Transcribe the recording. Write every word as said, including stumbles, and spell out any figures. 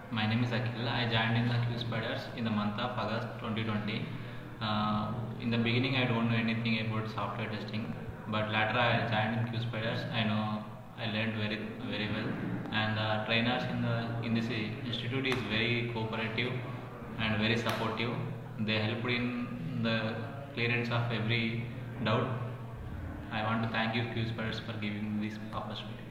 My name is AKHIL. I joined in the Qspiders in the month of August twenty twenty. Uh, in the beginning, I don't know anything about software testing, but later I joined in Qspiders. I know I learned very very well, and the trainers in the in this institute is very cooperative and very supportive. They helped in the clearance of every doubt. I want to thank you Qspiders for giving me this opportunity.